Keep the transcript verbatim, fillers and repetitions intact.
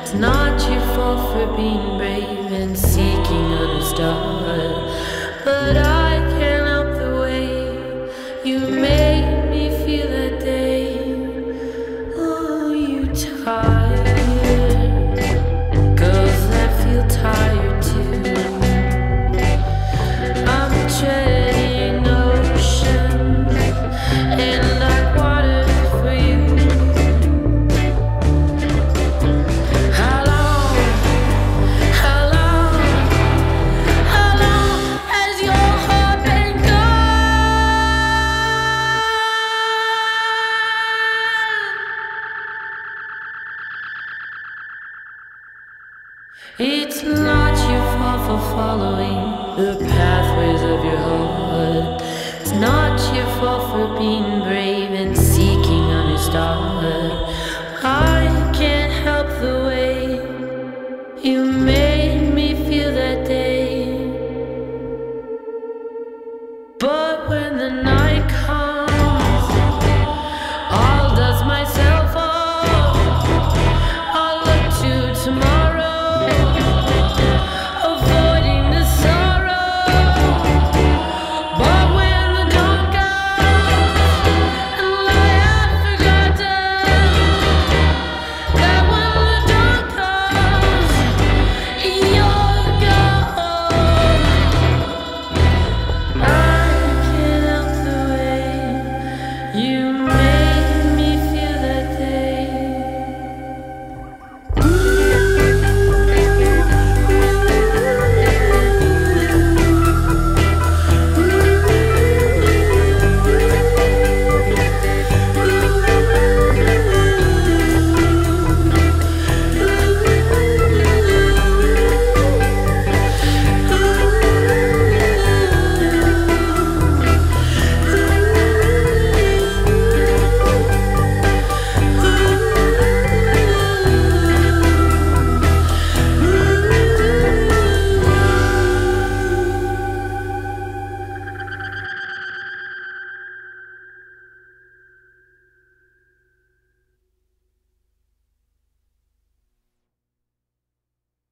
It's not your fault for being brave and seeking a new start, but I can't help the way you made me feel that day. Oh, you tired? Girls that feel tired too. I'm treading ocean and like water for you. How long, how long, how long has your heart been gone? It's not your fault for following the pathways of your heart. It's not your fault for being brave and seeking a new start.